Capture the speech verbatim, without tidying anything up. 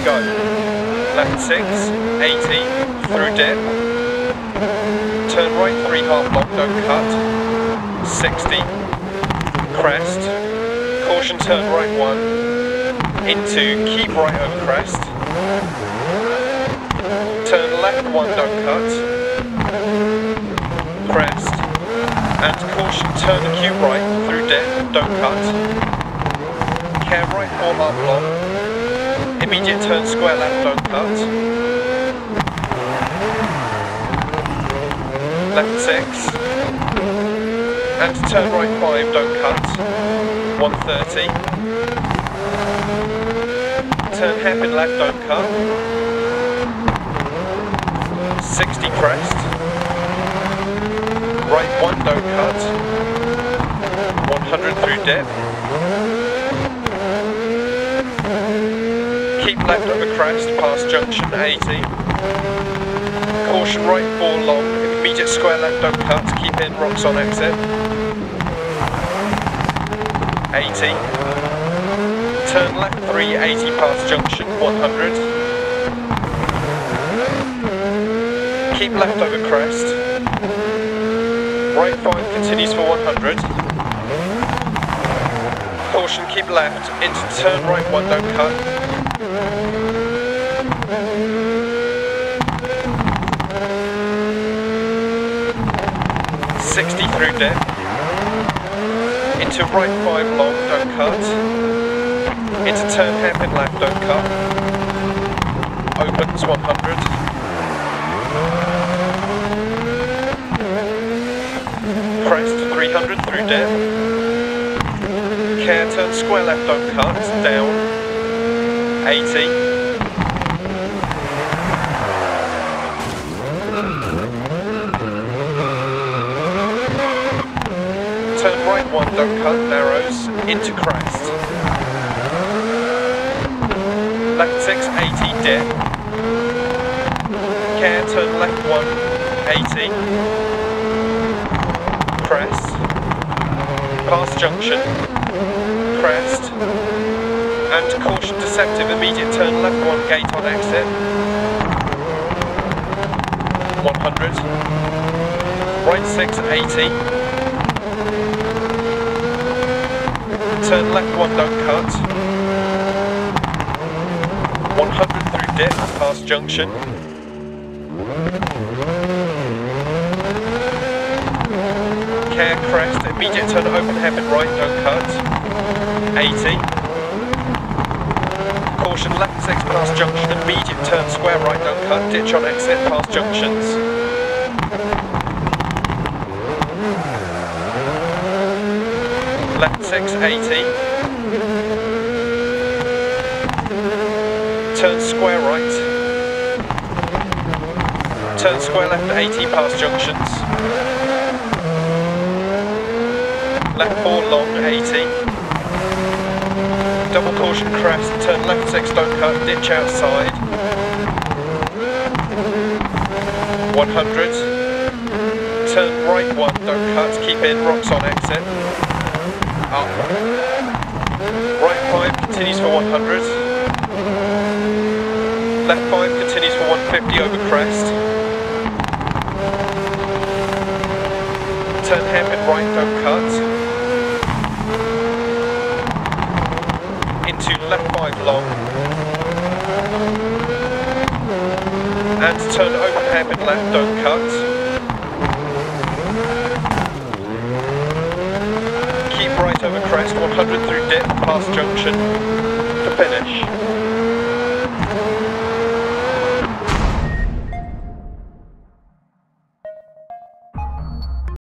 go. Left six, eighty, through dip. Turn right three half long, don't cut. sixty, crest. Caution, turn right one. Into, keep right over crest. Turn left one, don't cut. Crest. And caution, turn acute right through dip, don't cut. Care right four half long. Immediate turn square left, don't cut. Left six. And turn right five, don't cut. one thirty. Turn hairpin left, don't cut. sixty crest. Right one, don't cut. one hundred through dip. Keep left over crest, past junction eighty. Caution right four long, immediate square left, don't cut, keep in, rocks on exit. eighty. Turn left three, eighty past junction, one hundred. Keep left over crest. Right five continues for one hundred. Caution, keep left, into turn right one, don't cut. sixty through dip. Into right five long, don't cut. Into turn hairpin left, don't cut. Opens one hundred. Crest three hundred through dip. Care, turn square left, don't cut. Down. eighty. Turn right one, don't cut, narrows, into crest. Left six, eighty, dip. Care, turn left one, eighty. Crest. Past junction. Crest. And caution deceptive, immediate turn left one, gate on exit. one hundred. Right six, eighty. Turn left one, don't cut. one hundred through dip, past junction. Care crest, immediate turn open hairpin right, don't cut. eighty. Caution left six past junction, immediate turn square right, don't cut. Ditch on exit, past junctions. Left six, eighty. Turn square right. Turn square left eighty past junctions. Left four long, eighty. Double caution crest, turn left six, don't cut, ditch outside. one hundred. Turn right one, don't cut, keep in, rocks on exit. Up. Right five continues for one hundred. Left five continues for one fifty over crest. Turn hairpin right, don't cut. Into left five long. And turn open hairpin left, don't cut. Right over crest, one hundred through dip, past junction, to finish.